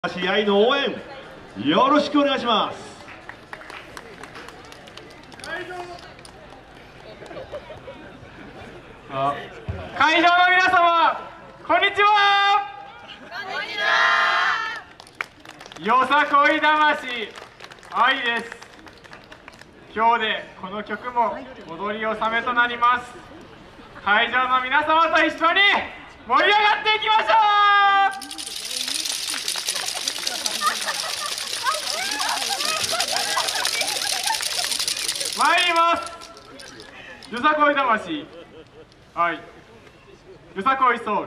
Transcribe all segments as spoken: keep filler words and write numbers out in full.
試合の応援よろしくお願いします。 会場の皆様、こんにちは。 こんにちは。 よさこい魂愛です。今日でこの曲も踊り納めとなります。会場の皆様と一緒に盛り上がっていきましょう。参ります。よさこい魂愛、よさこいソウル。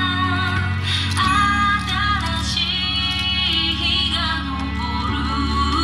新しい日が昇る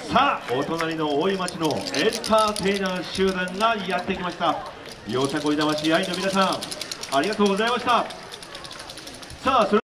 さあお隣の大井町のエンターテイナー集団がやってきました。よさこい魂愛の皆さん、ありがとうございました。さあそれ